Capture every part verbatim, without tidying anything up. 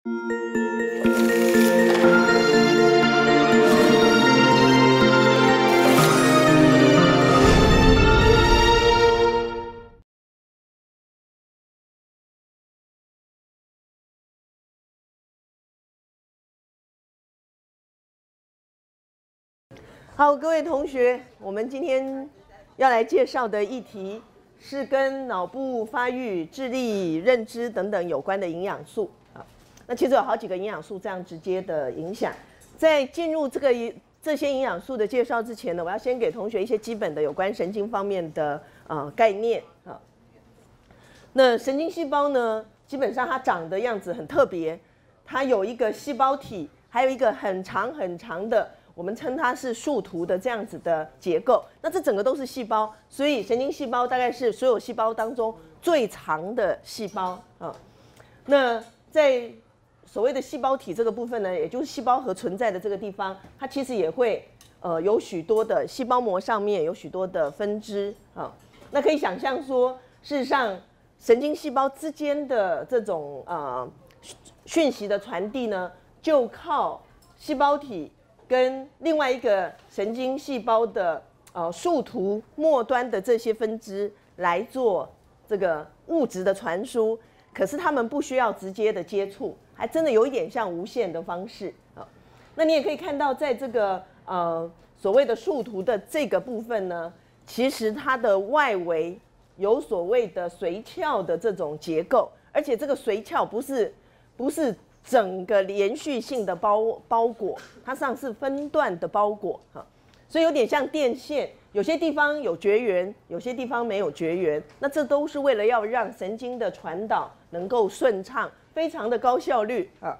好，各位同学，我们今天要来介绍的议题是跟脑部发育、智力、认知等等有关的营养素啊。那其实有好几个营养素这样直接的影响。在进入这个这些营养素的介绍之前呢，我要先给同学一些基本的有关神经方面的呃概念啊。那神经细胞呢，基本上它长的样子很特别，它有一个细胞体，还有一个很长很长的。我们称它是树突的这样子的结构，那这整个都是细胞，所以神经细胞大概是所有细胞当中最长的细胞啊。那在所谓的细胞体这个部分呢，也就是细胞核存在的这个地方，它其实也会呃有许多的细胞膜上面有许多的分支啊。那可以想象说，事实上神经细胞之间的这种呃讯息的传递呢，就靠细胞体跟另外一个神经细胞的呃树突末端的这些分支来做这个物质的传输，可是它们不需要直接的接触，还真的有一点像无线的方式啊。那你也可以看到，在这个呃所谓的树突的这个部分呢，其实它的外围有所谓的髓鞘的这种结构，而且这个髓鞘不是不是。整个连续性的包包裹，它实际上是分段的包裹哈，所以有点像电线，有些地方有绝缘，有些地方没有绝缘。那这都是为了要让神经的传导能够顺畅，非常的高效率啊。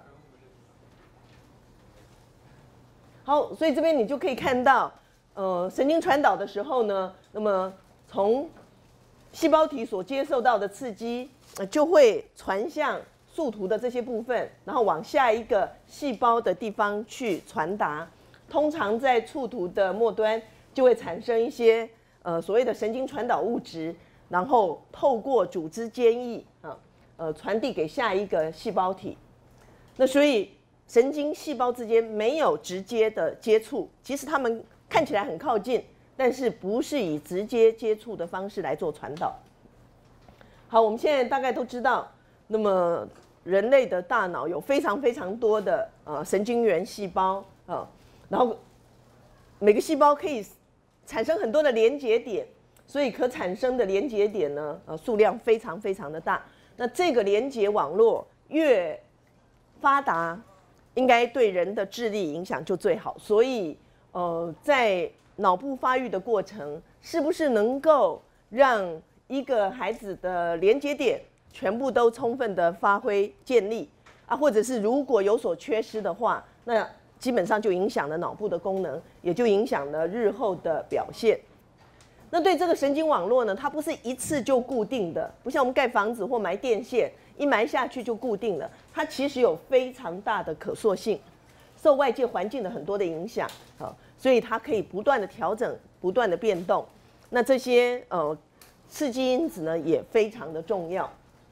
好，所以这边你就可以看到，呃，神经传导的时候呢，那么从细胞体所接受到的刺激，呃，就会传向树突的这些部分，然后往下一个细胞的地方去传达。通常在树突的末端就会产生一些呃所谓的神经传导物质，然后透过组织间隙啊呃传递给下一个细胞体。那所以神经细胞之间没有直接的接触，其实它们看起来很靠近，但是不是以直接接触的方式来做传导。好，我们现在大概都知道，那么人类的大脑有非常非常多的呃神经元细胞啊、呃，然后每个细胞可以产生很多的连结点，所以可产生的连结点呢，呃数量非常非常的大。那这个连结网络越发达，应该对人的智力影响就最好。所以呃，在脑部发育的过程，是不是能够让一个孩子的连结点全部都充分的发挥建立啊，或者是如果有所缺失的话，那基本上就影响了脑部的功能，也就影响了日后的表现。那对这个神经网络呢，它不是一次就固定的，不像我们盖房子或埋电线，一埋下去就固定了。它其实有非常大的可塑性，受外界环境的很多的影响啊，所以它可以不断的调整，不断的变动。那这些呃刺激因子呢，也非常的重要。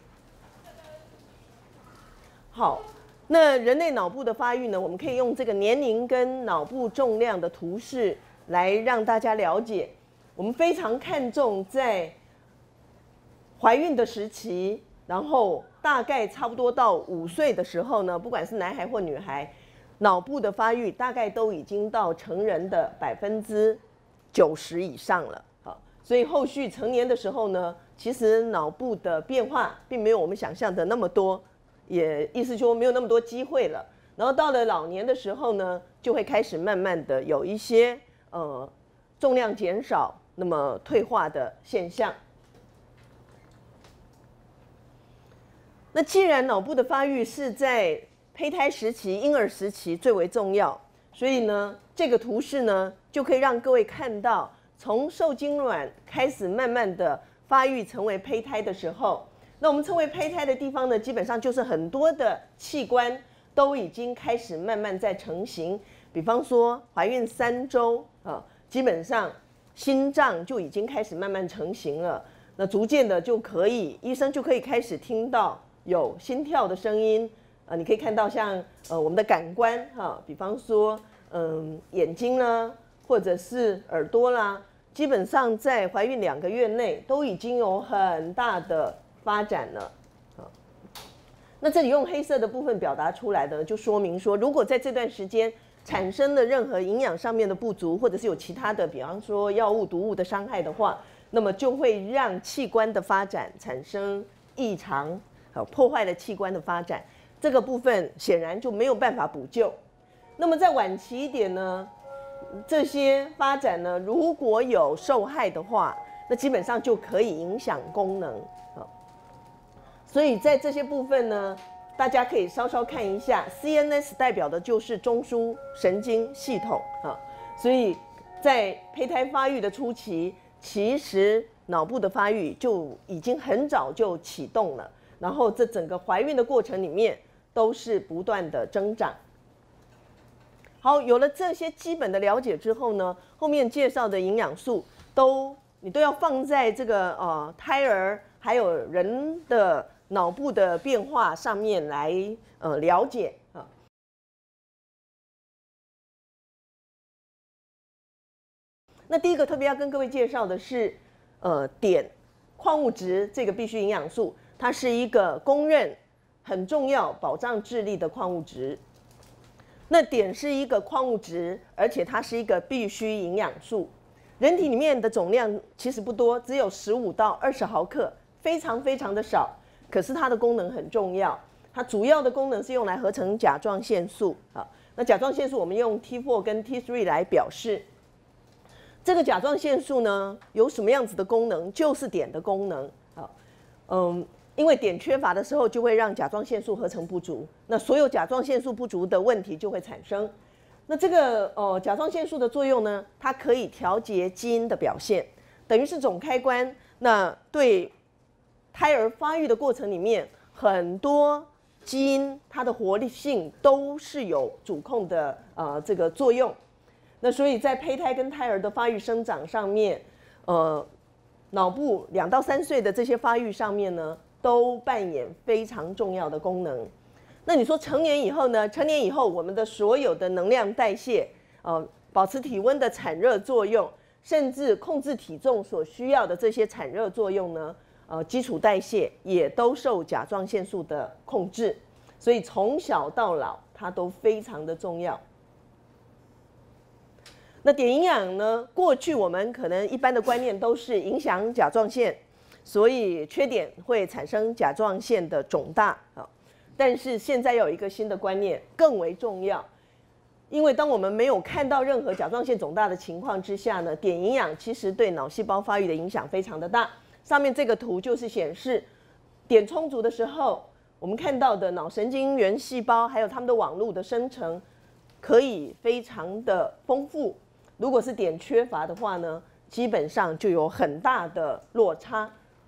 好，那人类脑部的发育呢，我们可以用这个年龄跟脑部重量的图示来让大家了解。我们非常看重在怀孕的时期，然后大概差不多到五岁的时候呢，不管是男孩或女孩，脑部的发育大概都已经到成人的百分之九十以上了。好，所以后续成年的时候呢，其实脑部的变化并没有我们想象的那么多。也意思说没有那么多机会了，然后到了老年的时候呢，就会开始慢慢的有一些呃重量减少，那么退化的现象。那既然脑部的发育是在胚胎时期、婴儿时期最为重要，所以呢，这个图示呢就可以让各位看到，从受精卵开始慢慢的发育成为胚胎的时候。那我们称为胚胎的地方呢，基本上就是很多的器官都已经开始慢慢在成型。比方说怀孕三周啊，基本上心脏就已经开始慢慢成型了。那逐渐的就可以，医生就可以开始听到有心跳的声音， 呃，你可以看到像呃我们的感官哈，比方说嗯眼睛啦，或者是耳朵啦，基本上在怀孕两个月内都已经有很大的发展了。那这里用黑色的部分表达出来的，就说明说，如果在这段时间产生了任何营养上面的不足，或者是有其他的，比方说药物、毒物的伤害的话，那么就会让器官的发展产生异常，呃，破坏了器官的发展。这个部分显然就没有办法补救。那么在晚期一点呢，这些发展呢，如果有受害的话，那基本上就可以影响功能。所以在这些部分呢，大家可以稍稍看一下 ，C N S 代表的就是中枢神经系统啊。所以在胚胎发育的初期，其实脑部的发育就已经很早就启动了，然后这整个怀孕的过程里面都是不断的增长。好，有了这些基本的了解之后呢，后面介绍的营养素都你都要放在这个呃胎儿还有人的脑部的变化上面来呃了解啊。那第一个特别要跟各位介绍的是，呃，碘矿物质这个必需营养素，它是一个公认很重要保障智力的矿物质。那碘是一个矿物质，而且它是一个必需营养素。人体里面的总量其实不多，只有十五到二十毫克，非常非常的少。可是它的功能很重要，它主要的功能是用来合成甲状腺素啊。那甲状腺素我们用 T 四 跟 T 三 来表示。这个甲状腺素呢有什么样子的功能？就是碘的功能啊。嗯，因为碘缺乏的时候，就会让甲状腺素合成不足，那所有甲状腺素不足的问题就会产生。那这个呃甲状腺素的作用呢，它可以调节基因的表现，等于是总开关。那对胎儿发育的过程里面，很多基因它的活力性都是有主控的呃这个作用。那所以在胚胎跟胎儿的发育生长上面，呃，脑部两到三岁的这些发育上面呢，都扮演非常重要的功能。那你说成年以后呢？成年以后，我们的所有的能量代谢，呃，保持体温的产热作用，甚至控制体重所需要的这些产热作用呢，呃，基础代谢也都受甲状腺素的控制。所以从小到老，它都非常的重要。那碘营养呢？过去我们可能一般的观念都是影响甲状腺，所以缺碘会产生甲状腺的肿大啊。但是现在有一个新的观念更为重要，因为当我们没有看到任何甲状腺肿大的情况之下呢，碘营养其实对脑细胞发育的影响非常的大。上面这个图就是显示，碘充足的时候，我们看到的脑神经元细胞还有它们的网络的生成可以非常的丰富。如果是碘缺乏的话呢，基本上就有很大的落差。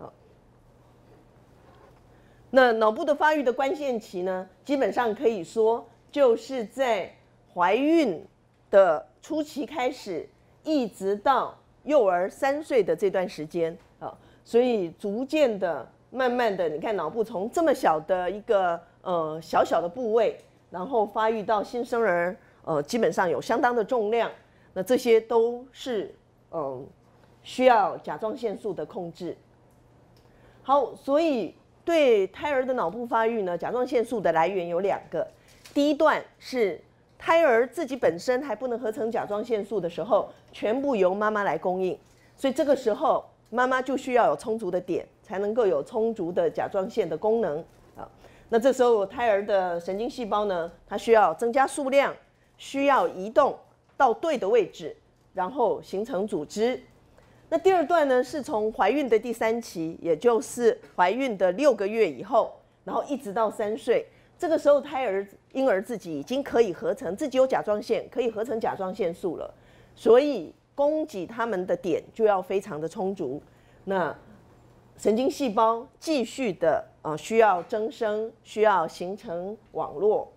那脑部的发育的关键期呢，基本上可以说就是在怀孕的初期开始，一直到幼儿三岁的这段时间啊，所以逐渐的、慢慢的，你看脑部从这么小的一个呃小小的部位，然后发育到新生儿，呃，基本上有相当的重量，那这些都是嗯、呃、需要甲状腺素的控制。好，所以对胎儿的脑部发育呢，甲状腺素的来源有两个。第一段是胎儿自己本身还不能合成甲状腺素的时候，全部由妈妈来供应，所以这个时候妈妈就需要有充足的碘，才能够有充足的甲状腺的功能啊。那这时候胎儿的神经细胞呢，它需要增加数量，需要移动到对的位置，然后形成组织。那第二段呢，是从怀孕的第三期，也就是怀孕的六个月以后，然后一直到三岁，这个时候胎儿婴儿自己已经可以合成，自己有甲状腺，可以合成甲状腺素了，所以供给他们的碘就要非常的充足。那神经细胞继续的呃需要增生，需要形成网络，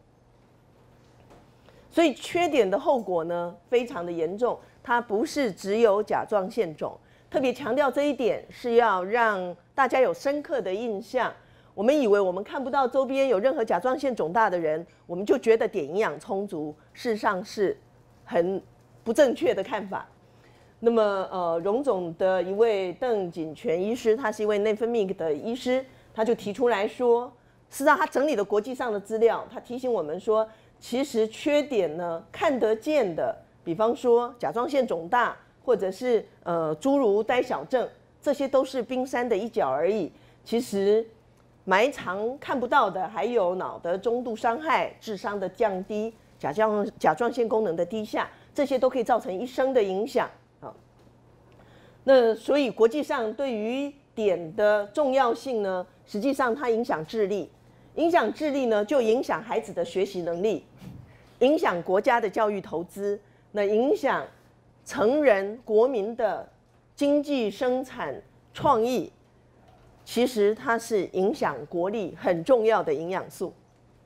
所以缺碘的后果呢非常的严重。它不是只有甲状腺肿，特别强调这一点是要让大家有深刻的印象。 我们以为我们看不到周边有任何甲状腺肿大的人，我们就觉得碘营养充足，事实上是很不正确的看法。那么，呃，荣总的一位邓锦泉医师，他是一位内分泌的医师，他就提出来说，事实上他整理了国际上的资料，他提醒我们说，其实缺碘呢，看得见的，比方说甲状腺肿大，或者是呃诸如呆小症，这些都是冰山的一角而已。其实埋藏看不到的，还有脑的中度伤害、智商的降低、甲状甲状腺功能的低下，这些都可以造成一生的影响。那所以国际上对于碘的重要性呢，实际上它影响智力，影响智力呢就影响孩子的学习能力，影响国家的教育投资，那影响成人国民的经济生产创意，其实它是影响国力很重要的营养素。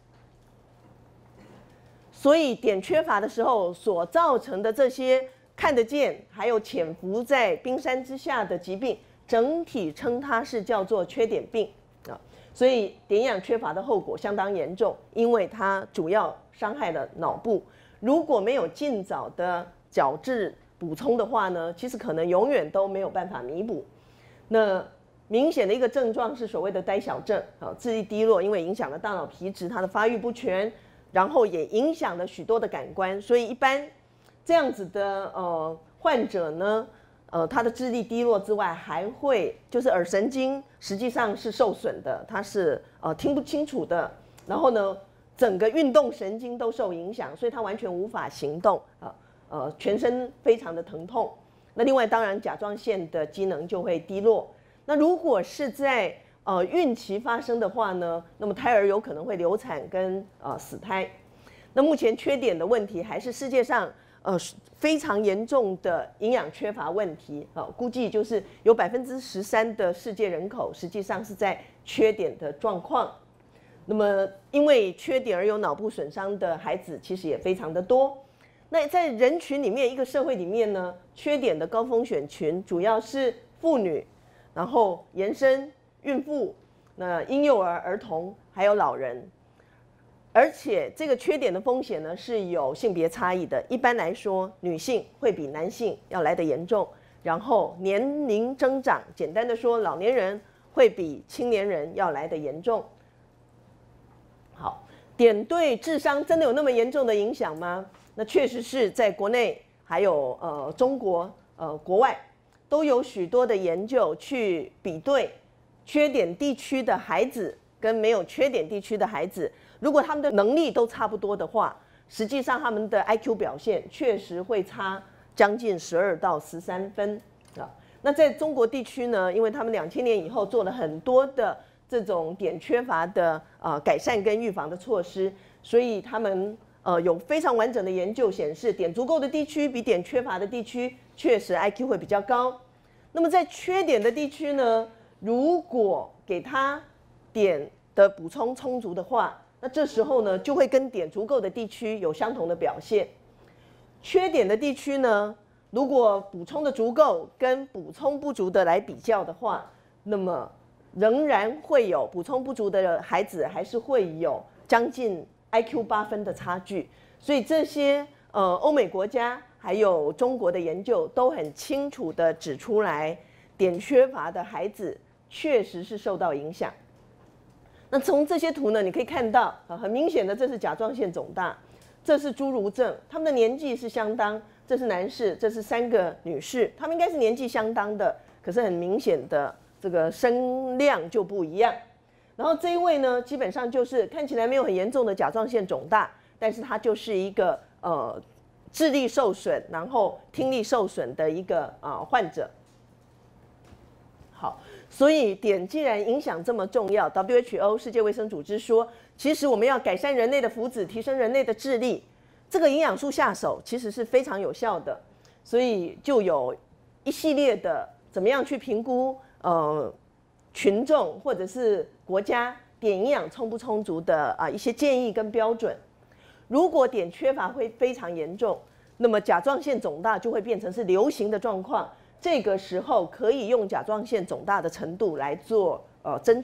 所以碘缺乏的时候所造成的这些看得见，还有潜伏在冰山之下的疾病，整体称它是叫做缺碘病啊。所以碘营养缺乏的后果相当严重，因为它主要伤害了脑部。如果没有尽早的矫治补充的话呢，其实可能永远都没有办法弥补。那明显的一个症状是所谓的呆小症啊，智力低落，因为影响了大脑皮质，它的发育不全，然后也影响了许多的感官，所以一般这样子的呃患者呢，呃他的智力低落之外，还会就是耳神经实际上是受损的，他是呃听不清楚的，然后呢整个运动神经都受影响，所以他完全无法行动啊，呃全身非常的疼痛。那另外当然甲状腺的机能就会低落。那如果是在呃孕期发生的话呢，那么胎儿有可能会流产跟呃死胎。那目前缺碘的问题还是世界上呃非常严重的营养缺乏问题啊、呃，估计就是有百分之十三的世界人口实际上是在缺碘的状况。那么因为缺碘而有脑部损伤的孩子其实也非常的多。那在人群里面，一个社会里面呢，缺碘的高风险群主要是妇女，然后延伸孕妇、那婴幼儿、儿童还有老人。而且这个缺碘的风险呢是有性别差异的，一般来说女性会比男性要来得严重，然后年龄增长，简单的说老年人会比青年人要来得严重。好，碘对智商真的有那么严重的影响吗？那确实是在国内还有呃中国呃国外都有许多的研究去比对缺碘地区的孩子跟没有缺碘地区的孩子，如果他们的能力都差不多的话，实际上他们的 I Q 表现确实会差将近十二到十三分啊。那在中国地区呢，因为他们两千年以后做了很多的这种碘缺乏的呃改善跟预防的措施，所以他们呃有非常完整的研究显示，碘足够的地区比碘缺乏的地区确实 I Q 会比较高。那么在缺碘的地区呢，如果给他碘的补充充足的话，那这时候呢就会跟碘足够的地区有相同的表现。缺碘的地区呢，如果补充的足够跟补充不足的来比较的话，那么仍然会有补充不足的孩子还是会有将近 I Q 八分的差距。所以这些呃欧美国家还有中国的研究都很清楚地指出来，碘缺乏的孩子确实是受到影响。那从这些图呢，你可以看到啊，很明显的这是甲状腺肿大，这是侏儒症，他们的年纪是相当，这是男士，这是三个女士，他们应该是年纪相当的，可是很明显的这个声量就不一样。然后这一位呢，基本上就是看起来没有很严重的甲状腺肿大，但是他就是一个呃智力受损，然后听力受损的一个啊、呃、患者。好，所以碘既然影响这么重要 ，W H O 世界卫生组织说，其实我们要改善人类的福祉，提升人类的智力，这个营养素下手其实是非常有效的。所以就有一系列的怎么样去评估呃群众或者是国家碘营养充不充足的啊一些建议跟标准。如果碘缺乏会非常严重，那么甲状腺肿大就会变成是流行的状况。这个时候可以用甲状腺肿大的程度来做呃侦测，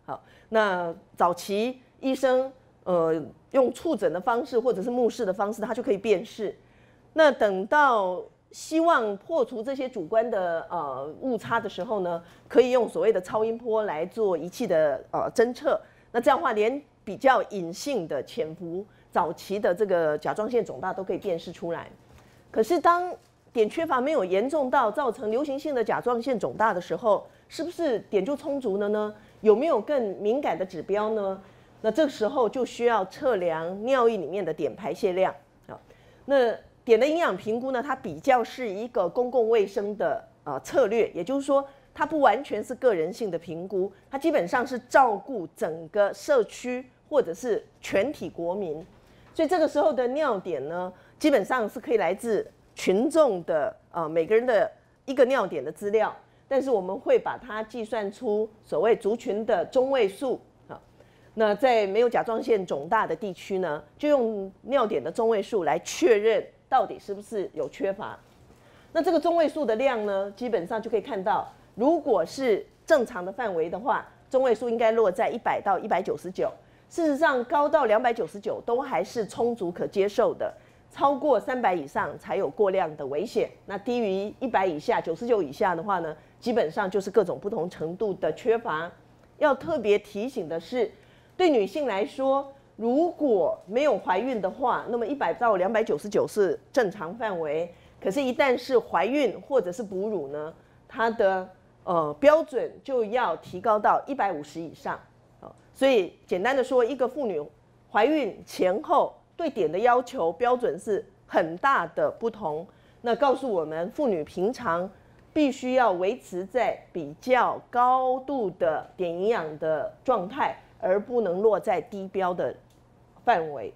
好，那早期医生呃用触诊的方式或者是目视的方式，他就可以辨识。那等到希望破除这些主观的呃误差的时候呢，可以用所谓的超音波来做仪器的呃侦测。那这样的话，连比较隐性的潜伏早期的这个甲状腺肿大都可以辨识出来。可是当碘缺乏没有严重到造成流行性的甲状腺肿大的时候，是不是碘就充足了呢？有没有更敏感的指标呢？那这个时候就需要测量尿液里面的碘排泄量啊。那碘的营养评估呢，它比较是一个公共卫生的呃策略，也就是说，它不完全是个人性的评估，它基本上是照顾整个社区或者是全体国民。所以这个时候的尿碘呢，基本上是可以来自群众的呃每个人的一个尿碘的资料，但是我们会把它计算出所谓族群的中位数啊。那在没有甲状腺肿大的地区呢，就用尿碘的中位数来确认到底是不是有缺乏。那这个中位数的量呢，基本上就可以看到，如果是正常的范围的话，中位数应该落在一百到一百九十九。事实上，高到两百九十九都还是充足可接受的。超过三百以上才有过量的危险。那低于一百以下、九十九以下的话呢，基本上就是各种不同程度的缺乏。要特别提醒的是，对女性来说，如果没有怀孕的话，那么一百到两百九十九是正常范围。可是，一旦是怀孕或者是哺乳呢，它的呃标准就要提高到一百五十以上。所以简单的说，一个妇女怀孕前后对碘的要求标准是很大的不同。那告诉我们，妇女平常必须要维持在比较高度的碘营养的状态，而不能落在低标的范围。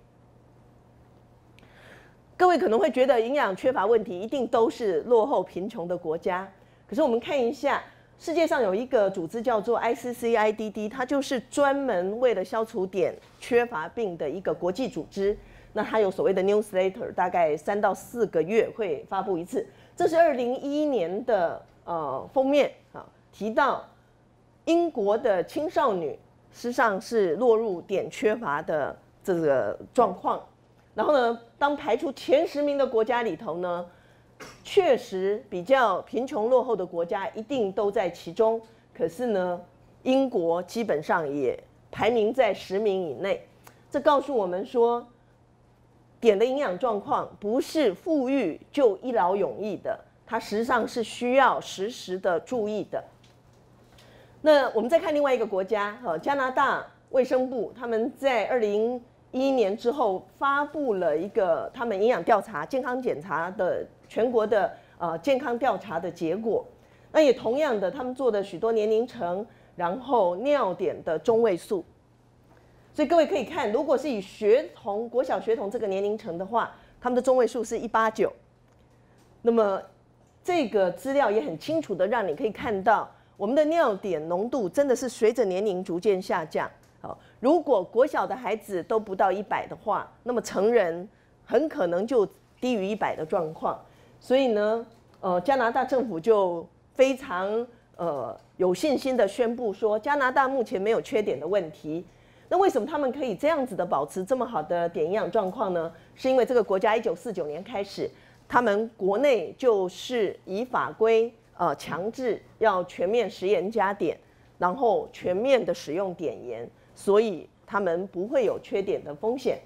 各位可能会觉得营养缺乏问题一定都是落后贫穷的国家，可是我们看一下，世界上有一个组织叫做 I C C I D D， 它就是专门为了消除碘缺乏病的一个国际组织。那它有所谓的 newsletter， 大概三到四个月会发布一次。这是二零一一年的呃封面啊，提到英国的青少女实际上是落入碘缺乏的这个状况。然后呢，当排除前十名的国家里头呢，确实比较贫穷落后的国家一定都在其中。可是呢，英国基本上也排名在十名以内。这告诉我们说，碘的营养状况不是富裕就一劳永逸的，它实际上是需要时时的注意的。那我们再看另外一个国家，加拿大卫生部他们在二零一一年之后发布了一个他们营养调查、健康检查的全国的呃健康调查的结果。那也同样的，他们做的许多年龄层，然后尿碘的中位数。所以各位可以看，如果是以学童、国小学童这个年龄层的话，他们的中位数是一百八十九。那么这个资料也很清楚的让你可以看到，我们的尿碘浓度真的是随着年龄逐渐下降。好，如果国小的孩子都不到一百的话，那么成人很可能就低于一百的状况。所以呢，呃，加拿大政府就非常呃有信心的宣布说，加拿大目前没有缺碘的问题。那为什么他们可以这样子的保持这么好的碘营养状况呢？是因为这个国家一九四九年开始，他们国内就是以法规呃强制要全面食盐加碘，然后全面的使用碘盐，所以他们不会有缺碘的风险。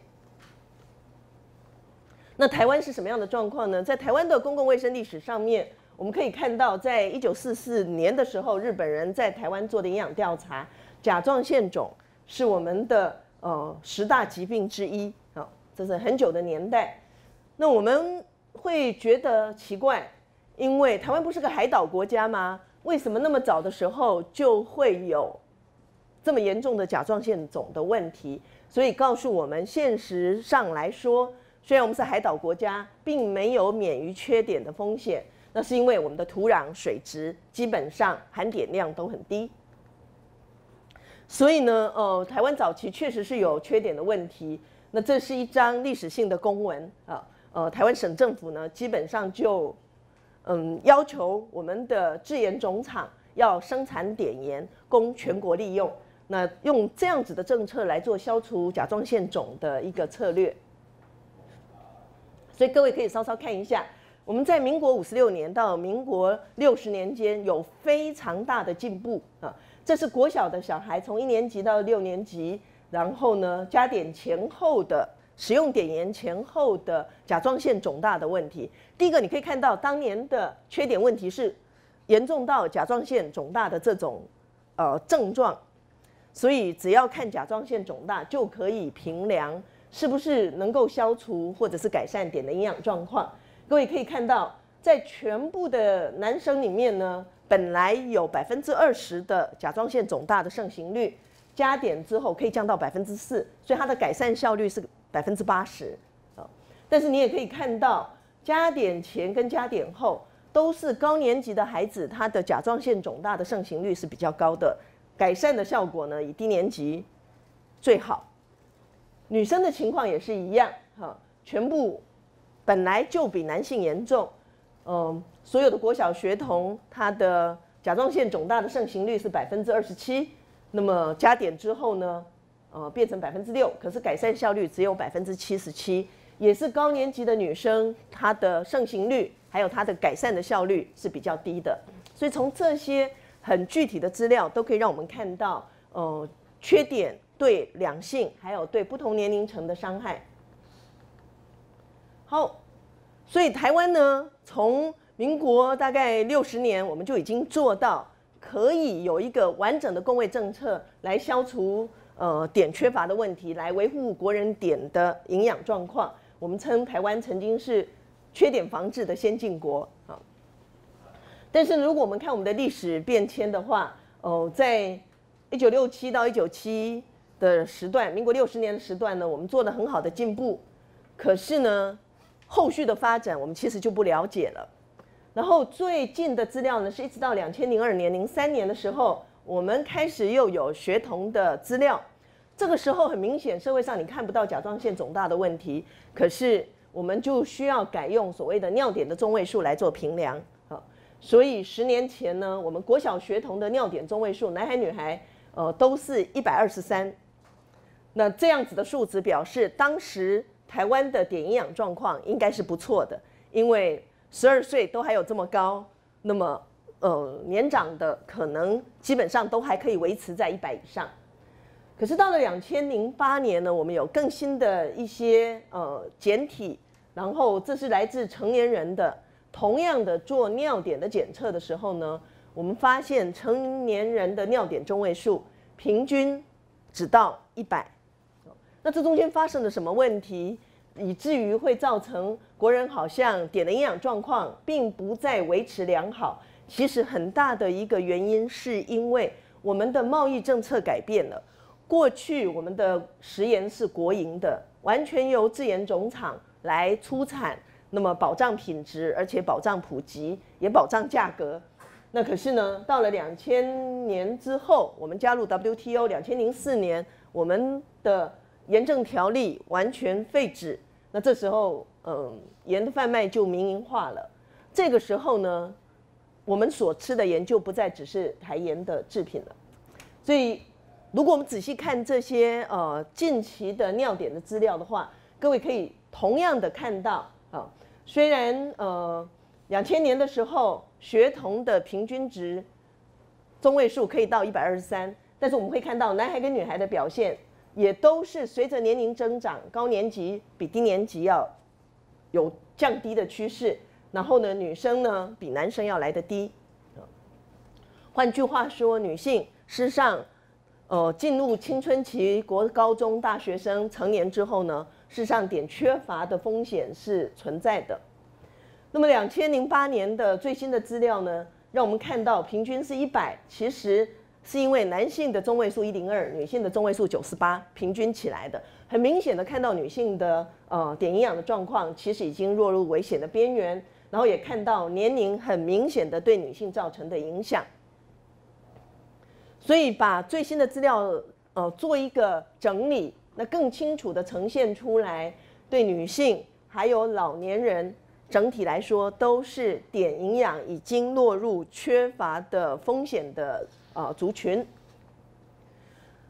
那台湾是什么样的状况呢？在台湾的公共卫生历史上面，我们可以看到，在一九四四年的时候，日本人在台湾做的营养调查，甲状腺肿是我们的呃十大疾病之一啊，这是很久的年代。那我们会觉得奇怪，因为台湾不是个海岛国家吗？为什么那么早的时候就会有这么严重的甲状腺肿的问题？所以告诉我们，现实上来说，虽然我们是海岛国家，并没有免于缺碘的风险，那是因为我们的土壤、水质基本上含碘量都很低。所以呢，呃，台湾早期确实是有缺碘的问题。那这是一张历史性的公文啊，呃，台湾省政府呢，基本上就嗯要求我们的制盐总厂要生产碘盐供全国利用。 那用这样子的政策来做消除甲状腺肿的一个策略。所以各位可以稍稍看一下，我们在民国五十六年到民国六十年间有非常大的进步啊。这是国小的小孩从一年级到六年级，然后呢加碘前后的使用碘盐前后的甲状腺肿大的问题。第一个你可以看到当年的缺碘问题是严重到甲状腺肿大的这种呃症状，所以只要看甲状腺肿大就可以评量是不是能够消除或者是改善碘的营养状况。各位可以看到，在全部的男生里面呢，本来有百分之二十的甲状腺肿大的盛行率，加碘之后可以降到百分之四，所以它的改善效率是百分之八十。但是你也可以看到，加碘前跟加碘后都是高年级的孩子，他的甲状腺肿大的盛行率是比较高的，改善的效果呢以低年级最好。女生的情况也是一样，哈，全部本来就比男性严重，嗯，所有的国小学童他的甲状腺肿大的盛行率是百分之二十七，那么加碘之后呢，呃，变成百分之六，可是改善效率只有百分之七十七。也是高年级的女生，她的盛行率还有她的改善的效率是比较低的，所以从这些很具体的资料都可以让我们看到，呃，缺碘对两性还有对不同年龄层的伤害。好，所以台湾呢，从民国大概六十年，我们就已经做到可以有一个完整的公卫政策来消除呃碘缺乏的问题，来维护国人碘的营养状况。我们称台湾曾经是缺碘防治的先进国啊。但是如果我们看我们的历史变迁的话，哦，在一九六七到一九七的时段，民国六十年的时段呢，我们做了很好的进步。可是呢，后续的发展我们其实就不了解了。然后最近的资料呢，是一直到两千零二年、零三年的时候，我们开始又有学童的资料。这个时候很明显，社会上你看不到甲状腺肿大的问题，可是我们就需要改用所谓的尿碘的中位数来做评量。好，所以十年前呢，我们国小学童的尿碘中位数，男孩女孩呃都是一百二十三。那这样子的数值表示，当时台湾的碘营养状况应该是不错的，因为十二岁都还有这么高，那么呃年长的可能基本上都还可以维持在一百以上。可是到了两千零八年呢，我们有更新的一些呃检体，然后这是来自成年人的，同样的做尿碘的检测的时候呢，我们发现成年人的尿碘中位数平均只到一百。那这中间发生了什么问题，以至于会造成国人好像碘的营养状况并不再维持良好？其实很大的一个原因是因为我们的贸易政策改变了。过去我们的食盐是国营的，完全由制盐总厂来出产，那么保障品质，而且保障普及，也保障价格。那可是呢，到了两千年之后，我们加入 W T O， 两千零四年我们的盐政条例完全废止，那这时候，嗯，盐的贩卖就民营化了。这个时候呢，我们所吃的盐就不再只是台盐的制品了。所以，如果我们仔细看这些呃近期的尿碘的资料的话，各位可以同样的看到啊，虽然呃两千年的时候学童的平均值中位数可以到一百二十三，但是我们会看到男孩跟女孩的表现也都是随着年龄增长，高年级比低年级要有降低的趋势，然后呢，女生呢比男生要来得低。换句话说，女性事实上。呃，进入青春期，国高中大学生成年之后呢，事实上碘缺乏的风险是存在的。那么两千零八年的最新的资料呢，让我们看到平均是一百，其实是因为男性的中位数一零二，女性的中位数九十八，平均起来的。很明显的看到女性的呃碘营养的状况，其实已经落入危险的边缘，然后也看到年龄很明显的对女性造成的影响。所以把最新的资料呃做一个整理，那更清楚的呈现出来，对女性还有老年人整体来说都是碘营养已经落入缺乏的风险的呃族群。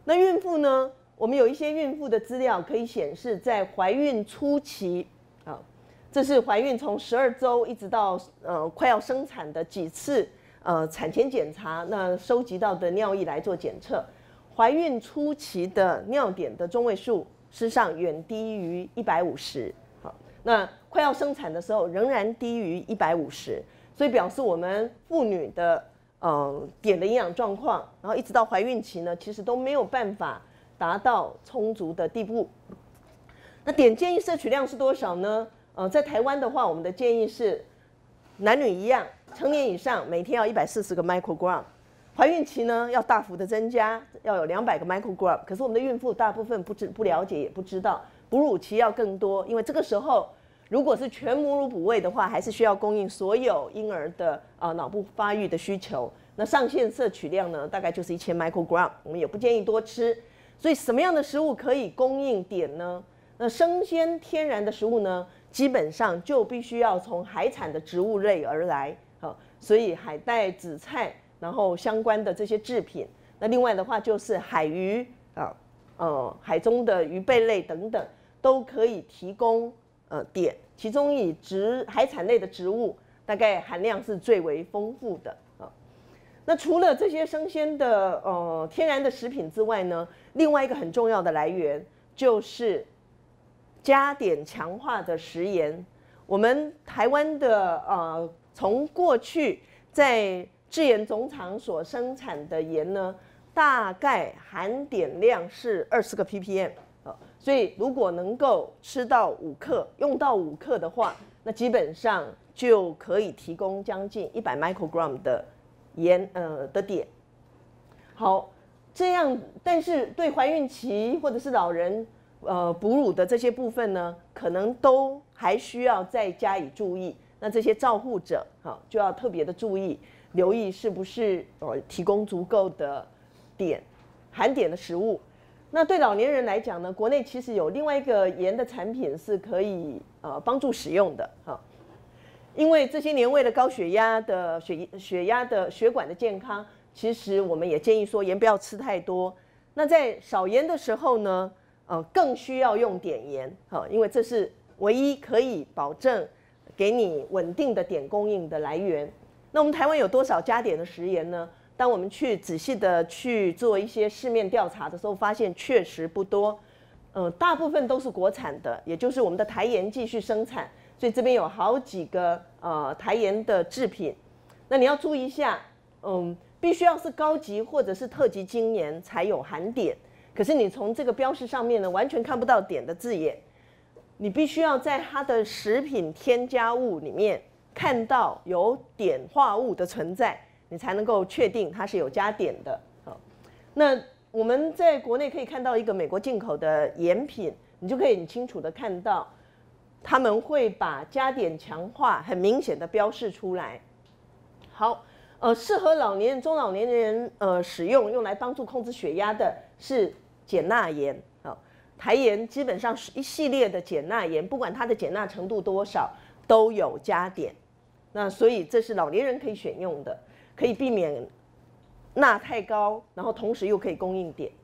那孕妇呢？我们有一些孕妇的资料可以显示，在怀孕初期啊，这是怀孕从十二周一直到呃快要生产的几次呃产前检查，那收集到的尿液来做检测，怀孕初期的尿点的中位数事实上远低于一百五十，好，那快要生产的时候仍然低于一百五十，所以表示我们妇女的呃碘的营养状况，然后一直到怀孕期呢，其实都没有办法达到充足的地步。那碘建议摄取量是多少呢？呃，在台湾的话，我们的建议是男女一样，成年以上每天要一百四十个 microgram， 怀孕期呢要大幅的增加，要有两百个 microgram。可是我们的孕妇大部分不知不了解也不知道，哺乳期要更多，因为这个时候如果是全母乳哺喂的话，还是需要供应所有婴儿的呃脑部发育的需求。那上限摄取量呢，大概就是一千 microgram， 我们也不建议多吃。所以什么样的食物可以供应碘呢？那生鲜天然的食物呢，基本上就必须要从海产的植物类而来，好，所以海带、紫菜，然后相关的这些制品。那另外的话就是海鱼啊，呃，海中的鱼贝类等等，都可以提供呃碘。其中以植海产类的植物，大概含量是最为丰富的啊。那除了这些生鲜的呃天然的食品之外呢，另外一个很重要的来源就是加碘强化的食盐。我们台湾的呃，从过去在制盐总厂所生产的盐呢，大概含碘量是二十个 ppm， 呃，所以如果能够吃到五克，用到五克的话，那基本上就可以提供将近一百 microgram 的盐呃的碘。好，这样，但是对怀孕期或者是老人呃哺乳的这些部分呢，可能都还需要再加以注意。那这些照护者哈，就要特别的注意，留意是不是呃提供足够的碘含碘的食物。那对老年人来讲呢，国内其实有另外一个盐的产品是可以呃帮助使用的哈。因为这些年为了高血压的血血压的血管的健康，其实我们也建议说盐不要吃太多。那在少盐的时候呢，呃，更需要用碘盐，哈，因为这是唯一可以保证给你稳定的碘供应的来源。那我们台湾有多少加碘的食盐呢？当我们去仔细的去做一些市面调查的时候，发现确实不多，呃，大部分都是国产的，也就是我们的台盐继续生产。所以这边有好几个呃台盐的制品，那你要注意一下，嗯，必须要是高级或者是特级精盐才有含碘。可是你从这个标示上面呢，完全看不到碘的字眼，你必须要在它的食品添加物里面看到有碘化物的存在，你才能够确定它是有加碘的。好，那我们在国内可以看到一个美国进口的盐品，你就可以很清楚的看到。他们会把加碘强化很明显的标示出来。好，呃，适合老年人、中老年人呃使用，用来帮助控制血压的是碱钠盐啊。台盐基本上是一系列的碱钠盐，不管它的碱钠程度多少，都有加碘。那所以这是老年人可以选用的，可以避免钠太高，然后同时又可以供应碘。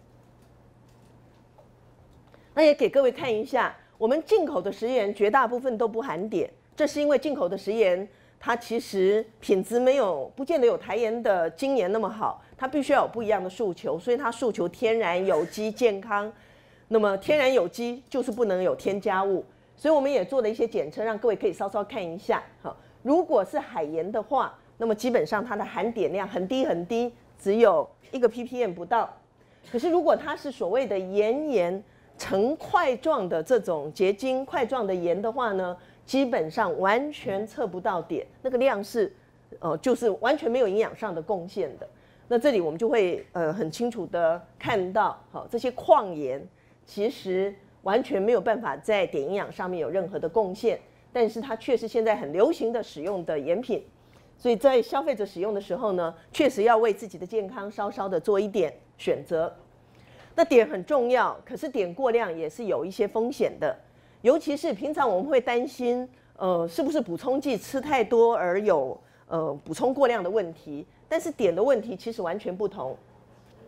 那也给各位看一下。我们进口的食盐绝大部分都不含碘，这是因为进口的食盐它其实品质没有不见得有台盐的精盐那么好，它必须要有不一样的诉求，所以它诉求天然、有机、健康。那么天然有机就是不能有添加物，所以我们也做了一些检测，让各位可以稍稍看一下。好，如果是海盐的话，那么基本上它的含碘量很低很低，只有一个 ppm 不到。可是如果它是所谓的盐盐成块状的这种结晶块状的盐的话呢，基本上完全测不到碘，那个量是，呃，就是完全没有营养上的贡献的。那这里我们就会呃很清楚的看到，好，这些矿盐其实完全没有办法在碘营养上面有任何的贡献，但是它却是现在很流行的使用的盐品，所以在消费者使用的时候呢，确实要为自己的健康稍稍的做一点选择。那碘很重要，可是碘过量也是有一些风险的，尤其是平常我们会担心，呃，是不是补充剂吃太多而有呃补充过量的问题，但是碘的问题其实完全不同。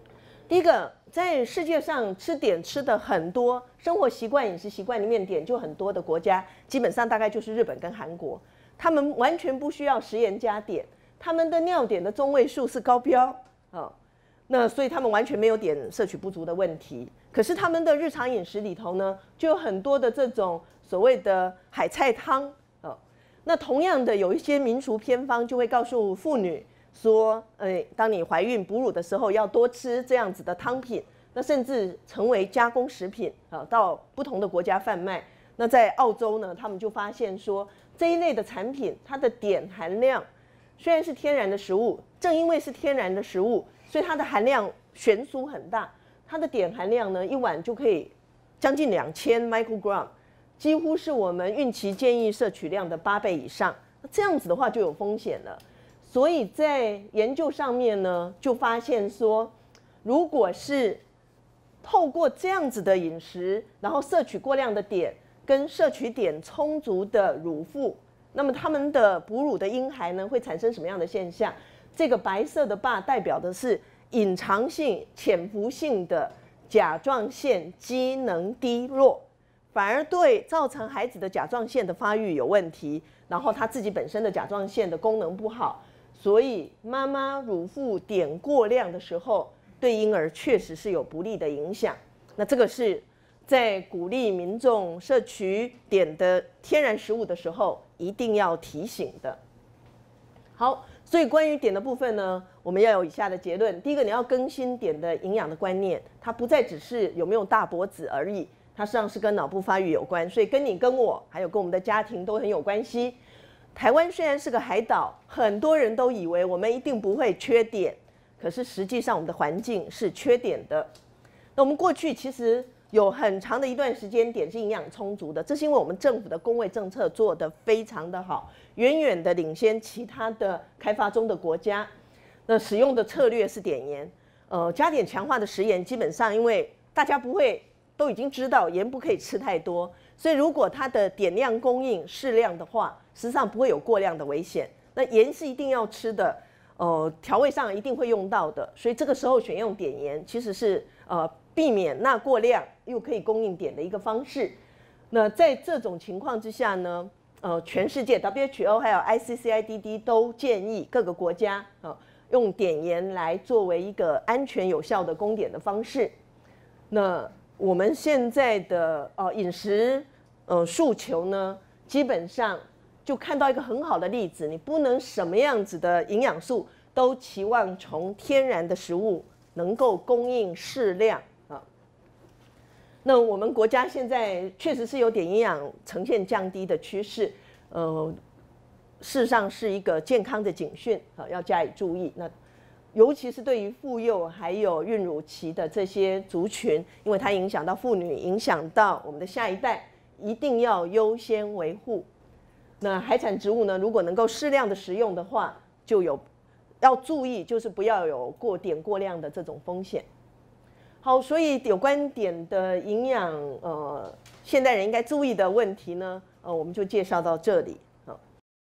第一个，在世界上吃碘吃的很多，生活习惯、饮食习惯里面碘就很多的国家，基本上大概就是日本跟韩国，他们完全不需要食盐加碘，他们的尿碘的中位数是高标啊、哦，那所以他们完全没有碘摄取不足的问题。可是他们的日常饮食里头呢，就有很多的这种所谓的海菜汤啊、哦，那同样的有一些民俗偏方就会告诉妇女说，哎，当你怀孕哺乳的时候要多吃这样子的汤品，那甚至成为加工食品啊，到不同的国家贩卖。那在澳洲呢，他们就发现说，这一类的产品它的碘含量虽然是天然的食物，正因为是天然的食物，所以它的含量悬殊很大。它的碘含量呢，一碗就可以将近两千 microgram， 几乎是我们孕期建议摄取量的八倍以上。那这样子的话就有风险了。所以在研究上面呢，就发现说，如果是透过这样子的饮食，然后摄取过量的碘，跟摄取碘充足的乳妇，那么他们的哺乳的婴孩呢，会产生什么样的现象？这个白色的 bar 代表的是隐藏性、潜伏性的甲状腺机能低落，反而对造成孩子的甲状腺的发育有问题，然后他自己本身的甲状腺的功能不好。所以妈妈乳妇碘过量的时候，对婴儿确实是有不利的影响。那这个是在鼓励民众摄取碘的天然食物的时候一定要提醒的。好，所以关于碘的部分呢，我们要有以下的结论。第一个，你要更新碘的营养的观念，它不再只是有没有大脖子而已，它实际上是跟脑部发育有关，所以跟你跟我还有跟我们的家庭都很有关系。台湾虽然是个海岛，很多人都以为我们一定不会缺碘，可是实际上我们的环境是缺碘的。那我们过去其实有很长的一段时间碘是营养充足的，这是因为我们政府的公卫政策做得非常的好，远远的领先其他的开发中的国家。那使用的策略是碘盐，呃，加碘强化的食盐基本上因为大家不会都已经知道盐不可以吃太多，所以如果它的碘量供应适量的话，实际上不会有过量的危险。那盐是一定要吃的，呃，调味上一定会用到的，所以这个时候选用碘盐其实是呃避免钠过量又可以供应碘的一个方式。那在这种情况之下呢，呃，全世界 W H O 还有 I C C I D D 都建议各个国家啊、呃、用碘盐来作为一个安全有效的供碘的方式。那我们现在的呃饮食呃诉求呢，基本上就看到一个很好的例子，你不能什么样子的营养素都期望从天然的食物能够供应适量啊。那我们国家现在确实是有碘营养呈现降低的趋势，呃，事实上是一个健康的警讯啊，要加以注意。那尤其是对于妇幼还有孕乳期的这些族群，因为它影响到妇女，影响到我们的下一代，一定要优先维护。那海产植物呢，如果能够适量的食用的话，就有要注意，就是不要有过碘过量的这种风险。好，所以有关碘的营养，呃，现代人应该注意的问题呢，呃，我们就介绍到这里。好，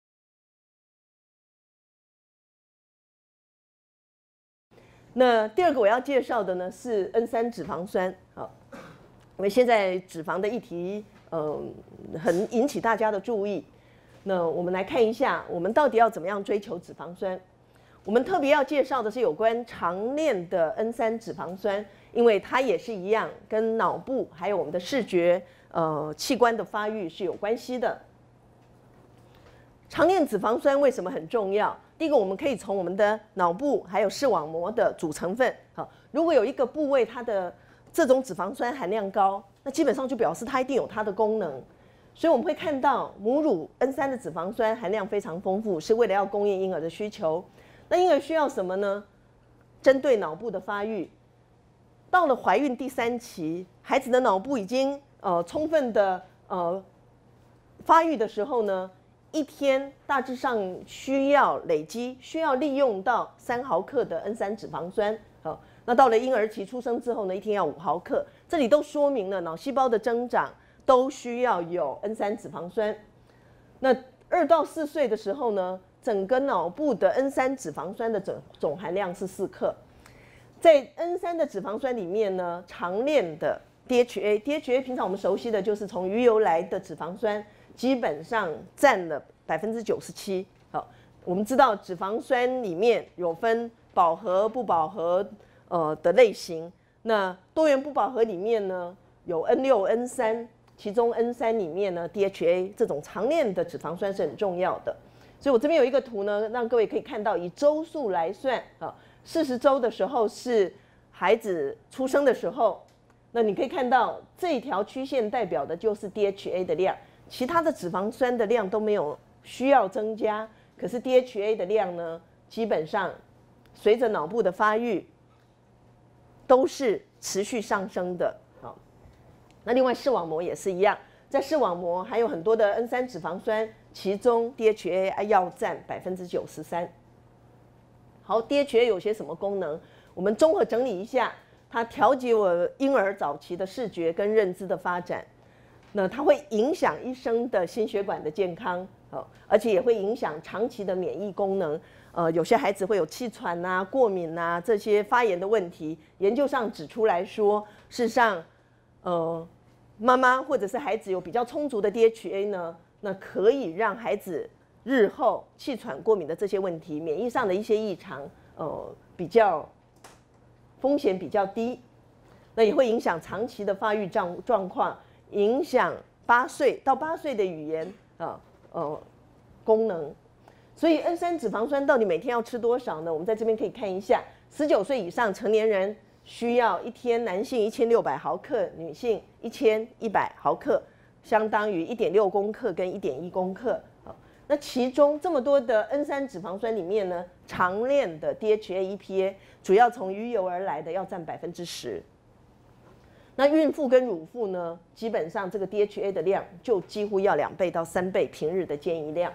那第二个我要介绍的呢是 N 三 脂肪酸。好，因为现在脂肪的议题，呃，很引起大家的注意。那我们来看一下，我们到底要怎么样追求脂肪酸？我们特别要介绍的是有关长链的 N 三 脂肪酸，因为它也是一样，跟脑部还有我们的视觉呃器官的发育是有关系的。长链脂肪酸为什么很重要？第一个，我们可以从我们的脑部还有视网膜的组成分，好，如果有一个部位它的这种脂肪酸含量高，那基本上就表示它一定有它的功能。所以我们会看到母乳 N 三 的脂肪酸含量非常丰富，是为了要供应婴儿的需求。那婴儿需要什么呢？针对脑部的发育，到了怀孕第三期，孩子的脑部已经呃充分的呃发育的时候呢，一天大致上需要累积需要利用到三毫克的 N 三 脂肪酸。好，那到了婴儿期出生之后呢，一天要五毫克。这里都说明了脑细胞的增长都需要有 N 三 脂肪酸。那二到四岁的时候呢，整个脑部的 N 三 脂肪酸的总总含量是四克。 在 N 三 的脂肪酸里面呢，常链的 D H A，D H A 平常我们熟悉的就是从鱼油来的脂肪酸，基本上占了百分之九十七。好，我们知道脂肪酸里面有分饱和、不饱和呃的类型。那多元不饱和里面呢，有 N 六、N 三，其中 N 三 里面呢 D H A 这种长链的脂肪酸是很重要的。所以我这边有一个图呢，让各位可以看到，以周数来算啊。四十周的时候是孩子出生的时候，那你可以看到这一条曲线代表的就是 D H A 的量，其他的脂肪酸的量都没有需要增加，可是 D H A 的量呢，基本上随着脑部的发育都是持续上升的。好，那另外视网膜也是一样，在视网膜还有很多的 N 三 脂肪酸，其中 D H A 要占百分之九十三。好 ，D H A 有些什么功能？我们综合整理一下，它调节我婴儿早期的视觉跟认知的发展，那它会影响一生的心血管的健康，哦，而且也会影响长期的免疫功能。呃，有些孩子会有气喘啊、过敏啊这些发炎的问题，研究上指出来说，事实上，呃，妈妈或者是孩子有比较充足的 D H A 呢，那可以让孩子日后气喘、过敏的这些问题，免疫上的一些异常，呃，比较风险比较低，那也会影响长期的发育状状况，影响八岁到八岁的语言啊呃功能。所以 N 三 脂肪酸到底每天要吃多少呢？我们在这边可以看一下，十九岁以上成年人需要一天，男性一千六百毫克，女性一千一百毫克，相当于一点六公克跟一点一公克。那其中这么多的 N 三 脂肪酸里面呢，长链的 D H A、E P A 主要从鱼油而来的要占百分之十。那孕妇跟乳妇呢，基本上这个 D H A 的量就几乎要两倍到三倍平日的建议量。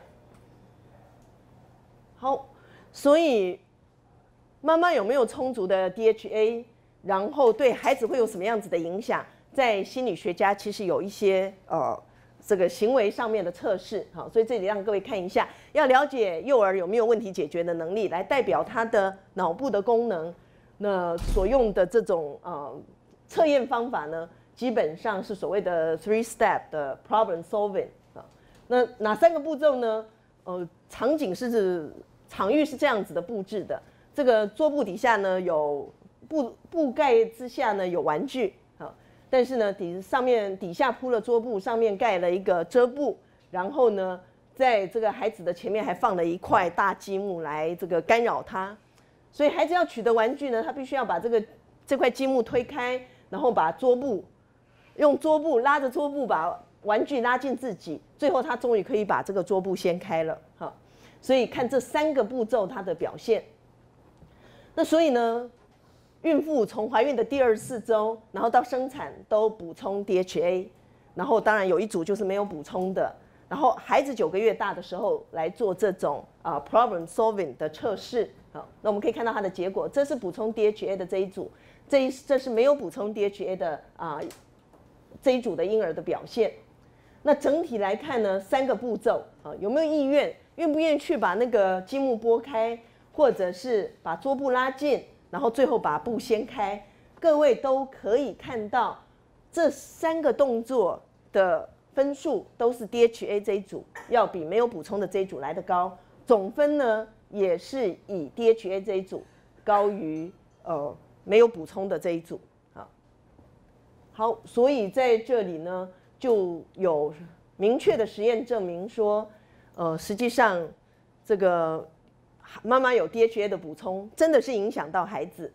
好，所以妈妈有没有充足的 D H A， 然后对孩子会有什么样子的影响？在心理学家其实有一些呃。这个行为上面的测试，好，所以这里让各位看一下，要了解幼儿有没有问题解决的能力，来代表他的脑部的功能。那所用的这种呃测验方法呢，基本上是所谓的 three step 的 problem solving 啊。那哪三个步骤呢？呃，场景是场域是这样子的布置的，这个桌布底下呢有布布盖之下呢有玩具。但是呢，底上面底下铺了桌布，上面盖了一个遮布，然后呢，在这个孩子的前面还放了一块大积木来这个干扰他。所以孩子要取得玩具呢，他必须要把这个这块积木推开，然后把桌布用桌布拉着桌布把玩具拉进自己，最后他终于可以把这个桌布掀开了。好，所以看这三个步骤它的表现。那所以呢？孕妇从怀孕的第二十四周，然后到生产都补充 D H A， 然后当然有一组就是没有补充的，然后孩子九个月大的时候来做这种啊、呃、problem solving 的测试。好，那我们可以看到它的结果，这是补充 D H A 的这一组，这一这是没有补充 D H A 的啊、呃、这一组的婴儿的表现。那整体来看呢，三个步骤啊，有没有意愿，愿不愿意去把那个积木拨开，或者是把桌布拉近？然后最后把布掀开，各位都可以看到这三个动作的分数都是 D H A 这一组要比没有补充的这一组来得高，总分呢也是以 D H A 这一组高于呃没有补充的这一组。好，好，所以在这里呢就有明确的实验证明说，呃，实际上这个。妈妈有 D H A 的补充，真的是影响到孩子。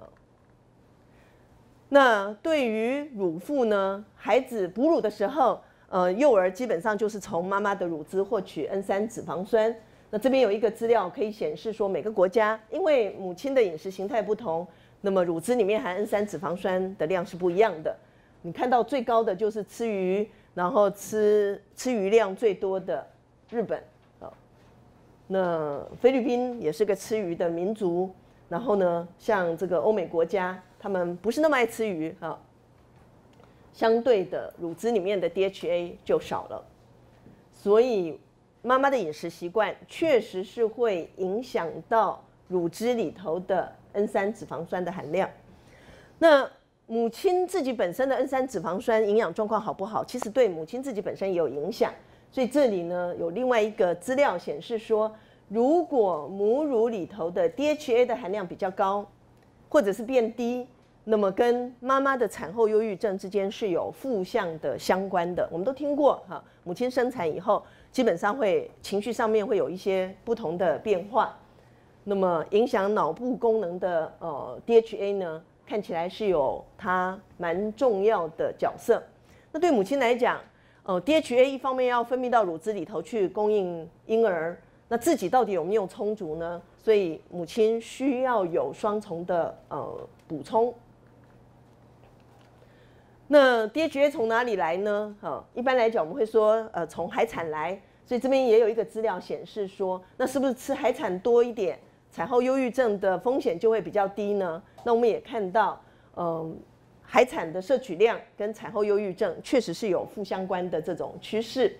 那对于乳妇呢，孩子哺乳的时候，呃，幼儿基本上就是从妈妈的乳汁获取 N 三 脂肪酸。那这边有一个资料可以显示说，每个国家因为母亲的饮食形态不同，那么乳汁里面含 N 三 脂肪酸的量是不一样的。你看到最高的就是吃鱼，然后吃吃鱼量最多的日本。那菲律宾也是个吃鱼的民族，然后呢，像这个欧美国家，他们不是那么爱吃鱼啊，相对的乳汁里面的 D H A 就少了，所以妈妈的饮食习惯确实是会影响到乳汁里头的 N 三 脂肪酸的含量。那母亲自己本身的 N 三 脂肪酸营养状况好不好，其实对母亲自己本身也有影响。所以这里呢有另外一个资料显示说，如果母乳里头的 D H A 的含量比较高，或者是变低，那么跟妈妈的产后忧郁症之间是有负向的相关的。我们都听过哈，母亲生产以后，基本上会情绪上面会有一些不同的变化，那么影响脑部功能的呃 D H A 呢，看起来是有它蛮重要的角色。那对母亲来讲，呃 D H A 一方面要分泌到乳汁里头去供应婴儿，那自己到底有没有充足呢？所以母亲需要有双重的呃补充。那 D H A 从哪里来呢？呃，一般来讲我们会说，呃，从海产来。所以这边也有一个资料显示说，那是不是吃海产多一点，产后忧郁症的风险就会比较低呢？那我们也看到，嗯、呃，海产的摄取量跟产后忧郁症确实是有负相关的这种趋势。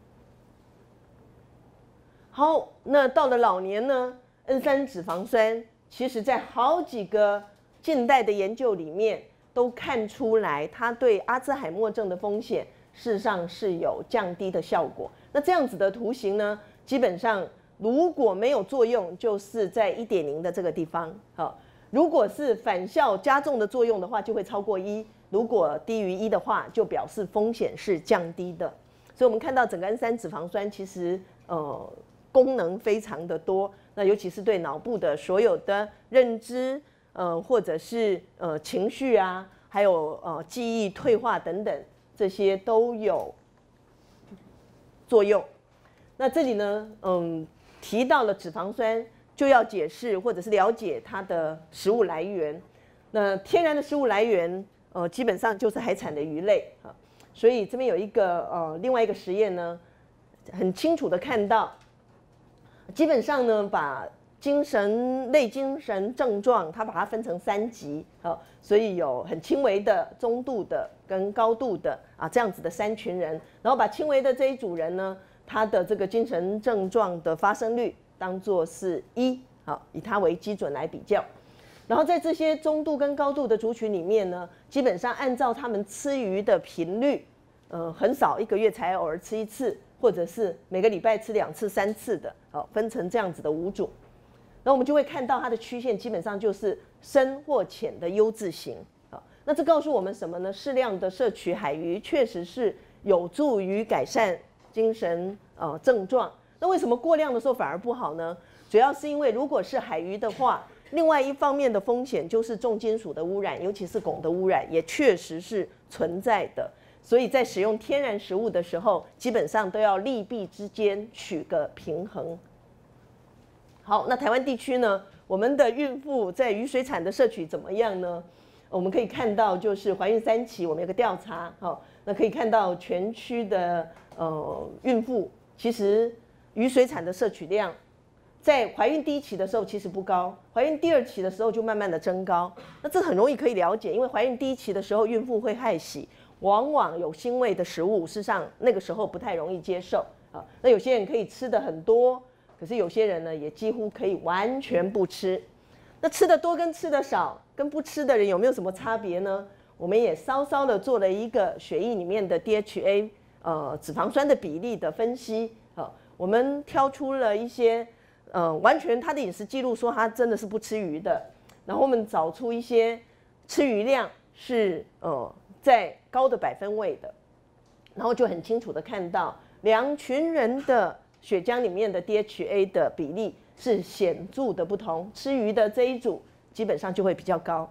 好，那到了老年呢 ，N 三 脂肪酸其实在好几个近代的研究里面都看出来，它对阿兹海默症的风险事实上是有降低的效果。那这样子的图形呢，基本上如果没有作用，就是在 一点零 的这个地方。好，如果是反效加重的作用的话，就会超过一；如果低于一的话，就表示风险是降低的。所以我们看到整个 N 三 脂肪酸其实呃功能非常的多，那尤其是对脑部的所有的认知，呃或者是呃情绪啊，还有呃记忆退化等等，这些都有作用。那这里呢，嗯，提到了脂肪酸，就要解释或者是了解它的食物来源。那天然的食物来源，呃，基本上就是海产的鱼类啊。所以这边有一个呃另外一个实验呢，很清楚的看到，基本上呢把精神类精神症状，它把它分成三级，好，所以有很轻微的、中度的跟高度的啊这样子的三群人，然后把轻微的这一组人呢，他的这个精神症状的发生率当作是一，好，以它为基准来比较。然后在这些中度跟高度的族群里面呢，基本上按照他们吃鱼的频率，呃，很少一个月才偶尔吃一次，或者是每个礼拜吃两次、三次的，好，分成这样子的五组。那我们就会看到它的曲线基本上就是深或浅的 U 字形。好，那这告诉我们什么呢？适量的摄取海鱼确实是有助于改善精神呃症状。那为什么过量的时候反而不好呢？主要是因为如果是海鱼的话，另外一方面的风险就是重金属的污染，尤其是汞的污染，也确实是存在的。所以在使用天然食物的时候，基本上都要利弊之间取个平衡。好，那台湾地区呢，我们的孕妇在鱼水产的摄取怎么样呢？我们可以看到，就是怀孕三期，我们有个调查，好，那可以看到全区的呃孕妇，其实鱼水产的摄取量，在怀孕第一期的时候其实不高，怀孕第二期的时候就慢慢的增高。那这很容易可以了解，因为怀孕第一期的时候，孕妇会害喜，往往有腥味的食物，事实上那个时候不太容易接受啊。那有些人可以吃的很多。可是有些人呢，也几乎可以完全不吃。那吃的多跟吃的少，跟不吃的人有没有什么差别呢？我们也稍稍的做了一个血液里面的 D H A 呃脂肪酸的比例的分析。呃，我们挑出了一些呃完全他的饮食记录说他真的是不吃鱼的，然后我们找出一些吃鱼量是呃在高的百分位的，然后就很清楚的看到两群人的血浆里面的 D H A 的比例是显著的不同，吃鱼的这一组基本上就会比较高。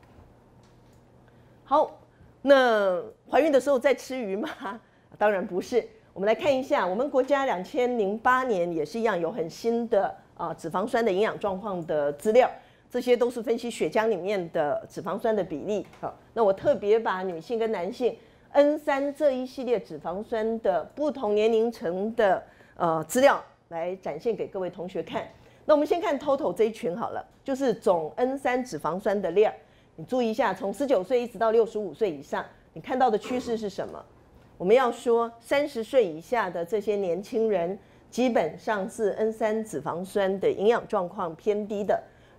好，那怀孕的时候再吃鱼吗？当然不是。我们来看一下，我们国家两千零八年也是一样有很新的啊脂肪酸的营养状况的资料，这些都是分析血浆里面的脂肪酸的比例。好，那我特别把女性跟男性 N 三 这一系列脂肪酸的不同年龄层的呃，资料来展现给各位同学看。那我们先看 total 这一群好了，就是总 N 三 脂肪酸的量。你注意一下，从十九岁一直到六十五岁以上，你看到的趋势是什么？我们要说三十岁以下的这些年轻人，基本上是 N 三 脂肪酸的营养状况偏低的。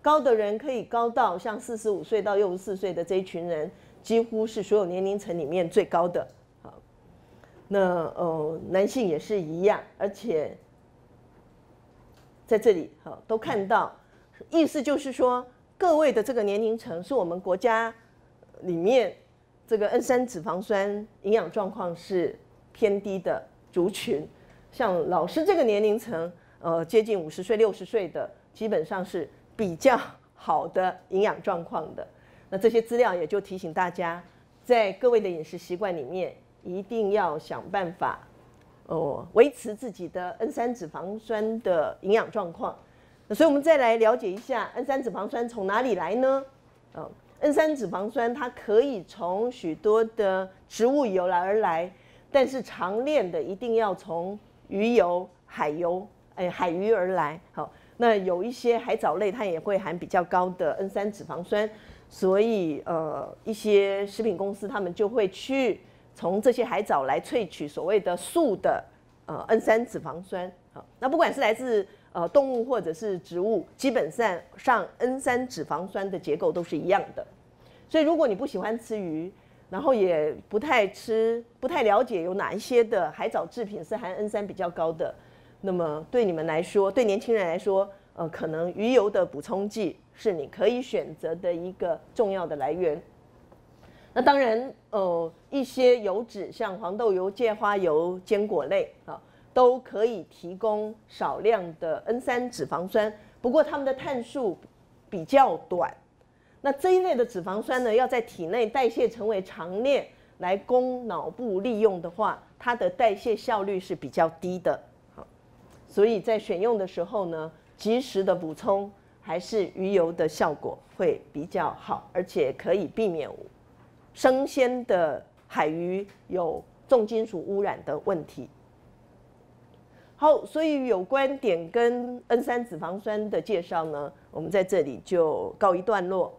高的人可以高到像四十五岁到六十四岁的这一群人，几乎是所有年龄层里面最高的。好，那呃男性也是一样，而且在这里好都看到，意思就是说，各位的这个年龄层是我们国家里面这个 N 三 脂肪酸营养状况是偏低的族群，像老师这个年龄层，呃接近五十岁、六十岁的，基本上是比较好的营养状况的。那这些资料也就提醒大家，在各位的饮食习惯里面，一定要想办法，哦，维持自己的 N 三 脂肪酸的营养状况。那所以我们再来了解一下 N 三 脂肪酸从哪里来呢？呃 N 三 脂肪酸它可以从许多的植物油来而来，但是常见的一定要从鱼油、海油、哎海鱼而来。好。那有一些海藻类，它也会含比较高的 N 三 脂肪酸，所以呃，一些食品公司他们就会去从这些海藻来萃取所谓的素的呃 N 三 脂肪酸。好，那不管是来自呃动物或者是植物，基本上上 N 三 脂肪酸的结构都是一样的。所以如果你不喜欢吃鱼，然后也不太吃、不太了解有哪一些的海藻制品是含 N 三 比较高的。那么对你们来说，对年轻人来说，呃，可能鱼油的补充剂是你可以选择的一个重要的来源。那当然，呃，一些油脂像黄豆油、芥花油、坚果类啊，都可以提供少量的 N 三 脂肪酸，不过它们的碳数比较短。那这一类的脂肪酸呢，要在体内代谢成为长链来供脑部利用的话，它的代谢效率是比较低的。所以在选用的时候呢，及时的补充还是鱼油的效果会比较好，而且可以避免生鲜的海鱼有重金属污染的问题。好，所以有关碘跟 N 三 脂肪酸的介绍呢，我们在这里就告一段落。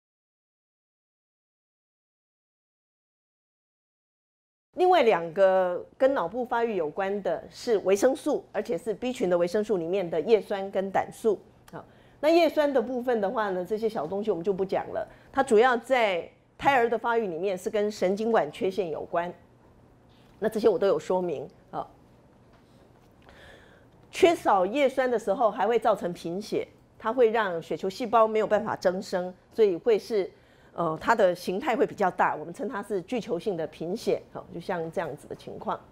另外两个跟脑部发育有关的是维生素，而且是 B 群的维生素里面的叶酸跟胆素。好，那叶酸的部分的话呢，这些小东西我们就不讲了。它主要在胎儿的发育里面是跟神经管缺陷有关。那这些我都有说明啊。缺少叶酸的时候，还会造成贫血，它会让血球细胞没有办法增生，所以会是。呃，它的形态会比较大，我们称它是巨球性的贫血，好，就像这样子的情况。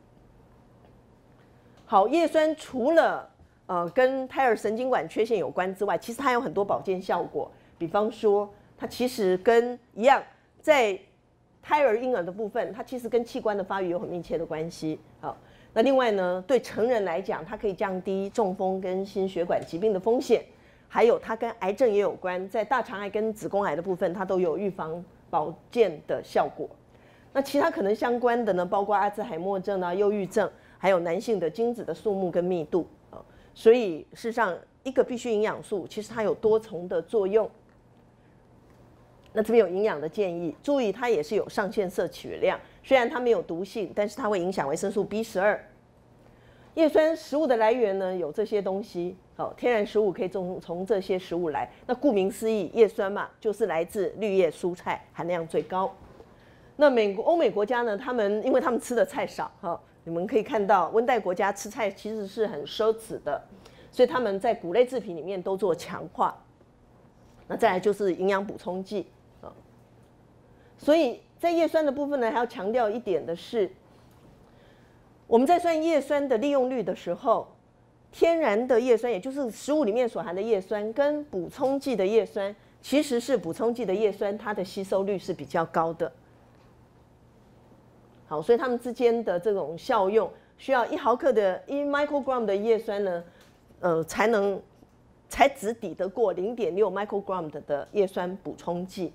好，叶酸除了呃跟胎儿神经管缺陷有关之外，其实它有很多保健效果。比方说，它其实跟一样，在胎儿婴儿的部分，它其实跟器官的发育有很密切的关系。好，那另外呢，对成人来讲，它可以降低中风跟心血管疾病的风险。还有它跟癌症也有关，在大肠癌跟子宫癌的部分，它都有预防保健的效果。那其他可能相关的呢，包括阿兹海默症啊、忧郁症，还有男性的精子的数目跟密度啊。所以事实上，一个必需营养素其实它有多重的作用。那这边有营养的建议，注意它也是有上限摄取量，虽然它没有毒性，但是它会影响维生素 B 十二。叶酸食物的来源呢，有这些东西。好，天然食物可以从从这些食物来。那顾名思义，叶酸嘛，就是来自绿叶蔬菜，含量最高。那美国、欧美国家呢，他们因为他们吃的菜少，哈，你们可以看到温带国家吃菜其实是很奢侈的，所以他们在谷类制品里面都做强化。那再来就是营养补充剂啊。所以在叶酸的部分呢，还要强调一点的是。我们在算叶酸的利用率的时候，天然的叶酸，也就是食物里面所含的叶酸，跟补充剂的叶酸，其实是补充剂的叶酸，它的吸收率是比较高的。好，所以它们之间的这种效用，需要一毫克的一 microgram 的叶酸呢，呃，才能才只抵得过零点六 microgram 的叶酸补充剂。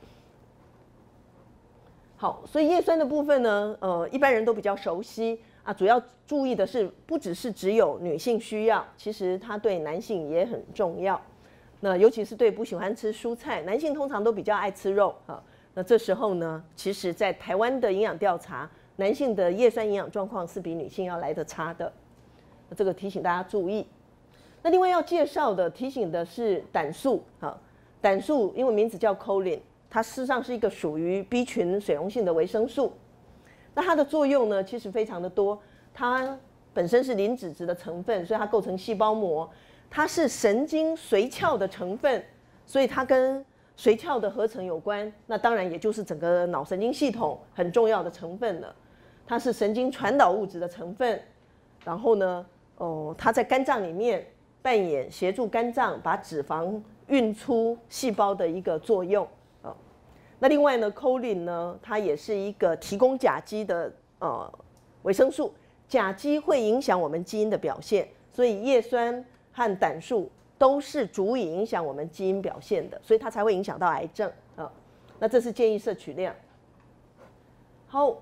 好，所以叶酸的部分呢，呃，一般人都比较熟悉啊。主要注意的是，不只是只有女性需要，其实它对男性也很重要。那尤其是对不喜欢吃蔬菜，男性通常都比较爱吃肉啊。那这时候呢，其实在台湾的营养调查，男性的叶酸营养状况是比女性要来得差的。那这个提醒大家注意。 那另外要介绍的提醒的是胆素，哈，胆素英文名字叫 choline， 它事实上是一个属于 B 群水溶性的维生素。那它的作用呢，其实非常的多。它本身是磷脂质的成分，所以它构成细胞膜。它是神经髓鞘的成分，所以它跟髓鞘的合成有关。那当然也就是整个脑神经系统很重要的成分了。它是神经传导物质的成分。然后呢，哦，它在肝脏里面扮演协助肝脏把脂肪运出细胞的一个作用。哦，那另外呢 ，choline 呢，它也是一个提供甲基的呃维生素。甲基会影响我们基因的表现，所以叶酸和胆素都是足以影响我们基因表现的，所以它才会影响到癌症啊。那这是建议摄取量。好，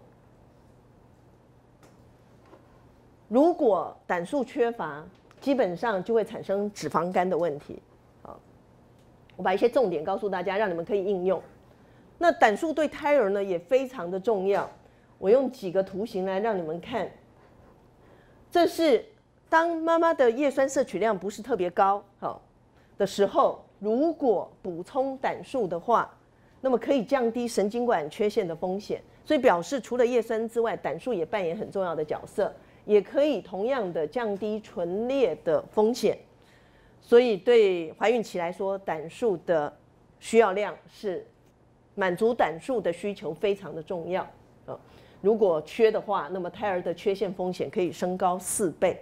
如果胆素缺乏，基本上就会产生脂肪肝的问题。啊，我把一些重点告诉大家，让你们可以应用。那胆素对胎儿呢也非常的重要，我用几个图形来让你们看。这是当妈妈的叶酸摄取量不是特别高好的时候，如果补充胆素的话，那么可以降低神经管缺陷的风险。所以表示除了叶酸之外，胆素也扮演很重要的角色，也可以同样的降低唇裂的风险。所以对怀孕期来说，胆素的需要量是满足胆素的需求非常的重要。如果缺的话，那么胎儿的缺陷风险可以升高四倍。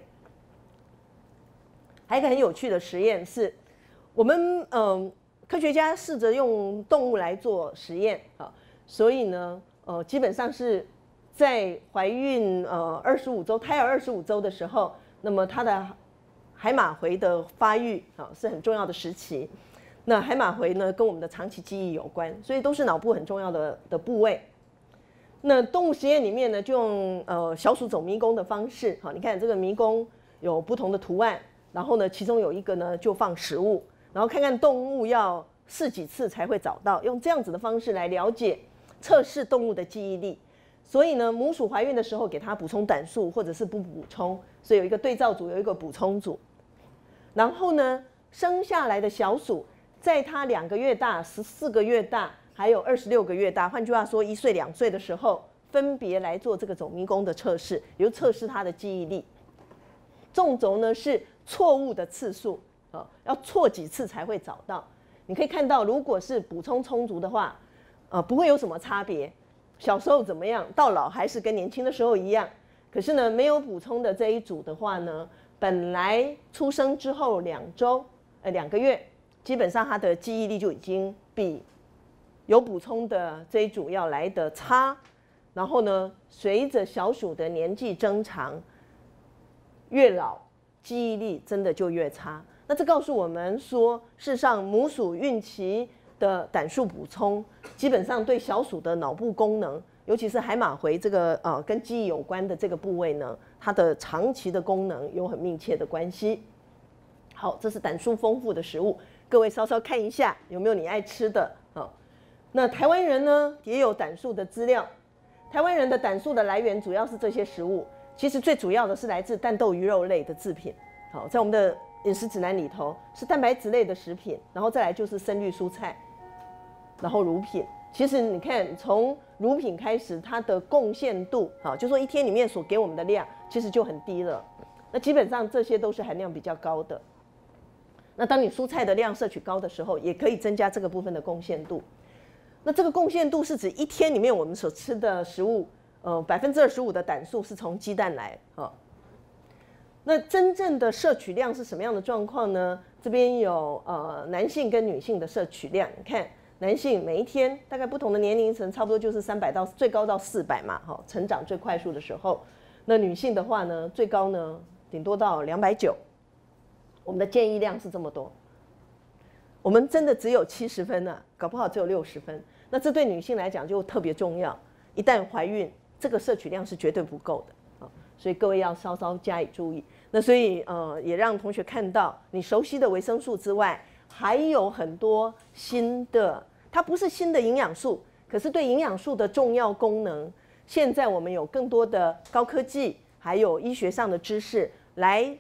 还有一个很有趣的实验是，我们嗯、呃、科学家试着用动物来做实验啊，所以呢，呃，基本上是在怀孕呃二十五周，胎儿二十五周的时候，那么它的海马回的发育啊是很重要的时期。那海马回呢，跟我们的长期记忆有关，所以都是脑部很重要的的部位。那动物实验里面呢，就用呃小鼠走迷宫的方式，好，你看这个迷宫有不同的图案，然后呢，其中有一个呢就放食物，然后看看动物要试几次才会找到，用这样子的方式来了解测试动物的记忆力。所以呢，母鼠怀孕的时候给它补充胆素，或者是不补充，所以有一个对照组，有一个补充组。然后呢，生下来的小鼠，在它两个月大、十四个月大。还有二十六个月大，换句话说，一岁、两岁的时候，分别来做这个走迷宫的测试，也就测试他的记忆力。纵轴呢是错误的次数，啊，要错几次才会找到。你可以看到，如果是补充充足的话，呃，不会有什么差别。小时候怎么样，到老还是跟年轻的时候一样。可是呢，没有补充的这一组的话呢，本来出生之后两周，呃，两个月，基本上他的记忆力就已经比有补充的这一组要来得差，然后呢，随着小鼠的年纪增长，越老记忆力真的就越差。那这告诉我们说，事实上母鼠孕期的胆素补充，基本上对小鼠的脑部功能，尤其是海马回这个呃跟记忆有关的这个部位呢，它的长期的功能有很密切的关系。好，这是胆素丰富的食物，各位稍稍看一下有没有你爱吃的啊。那台湾人呢也有胆素的资料，台湾人的胆素的来源主要是这些食物，其实最主要的是来自蛋豆鱼肉类的制品。好，在我们的饮食指南里头是蛋白质类的食品，然后再来就是深绿蔬菜，然后乳品。其实你看，从乳品开始，它的贡献度，好，就说一天里面所给我们的量，其实就很低了。那基本上这些都是含量比较高的。那当你蔬菜的量摄取高的时候，也可以增加这个部分的贡献度。那这个贡献度是指一天里面我们所吃的食物，呃，百分之二十五的胆素是从鸡蛋来啊。那真正的摄取量是什么样的状况呢？这边有呃男性跟女性的摄取量，你看男性每一天大概不同的年龄层，差不多就是三百到最高到四百嘛，哈，成长最快速的时候。那女性的话呢，最高呢顶多到两百九。我们的建议量是这么多，我们真的只有七十分啊，搞不好只有六十分。那这对女性来讲就特别重要，一旦怀孕，这个摄取量是绝对不够的啊，所以各位要稍稍加以注意。那所以呃，也让同学看到，你熟悉的维生素之外，还有很多新的，它不是新的营养素，可是对营养素的重要功能，现在我们有更多的高科技，还有医学上的知识来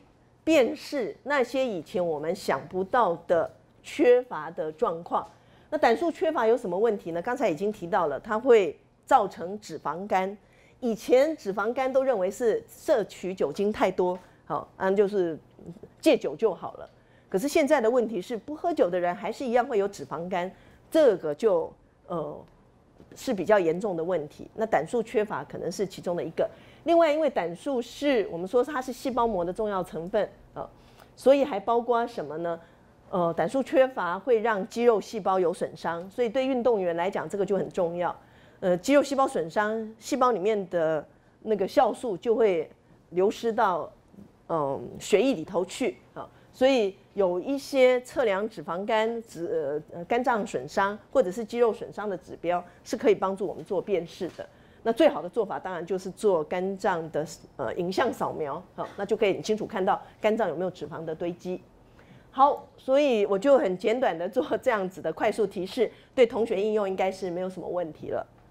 辨识那些以前我们想不到的缺乏的状况。那胆素缺乏有什么问题呢？刚才已经提到了，它会造成脂肪肝。以前脂肪肝都认为是摄取酒精太多，好，嗯，就是戒酒就好了。可是现在的问题是，不喝酒的人还是一样会有脂肪肝，这个就呃是比较严重的问题。那胆素缺乏可能是其中的一个。另外，因为胆素是我们说它是细胞膜的重要成分啊、呃，所以还包括什么呢？呃，胆素缺乏会让肌肉细胞有损伤，所以对运动员来讲，这个就很重要。呃，肌肉细胞损伤，细胞里面的那个酵素就会流失到嗯、呃、血液里头去啊，所以有一些测量脂肪肝、脂呃肝脏损伤或者是肌肉损伤的指标，是可以帮助我们做辨识的。那最好的做法当然就是做肝脏的呃影像扫描，好，那就可以很清楚看到肝脏有没有脂肪的堆积。好，所以我就很简短的做这样子的快速提示，对同学应用应该是没有什么问题了。